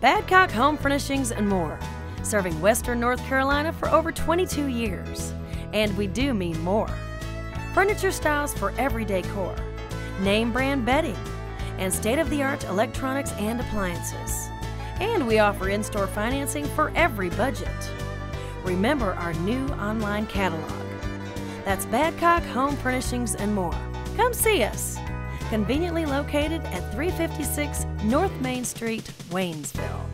Badcock Home Furnishings and More, serving Western North Carolina for over 22 years. And we do mean more. Furniture styles for every decor, name brand bedding, and state-of-the-art electronics and appliances. And we offer in-store financing for every budget. Remember our new online catalog. That's Badcock Home Furnishings and More. Come see us. Conveniently located at 356 North Main Street, Waynesville.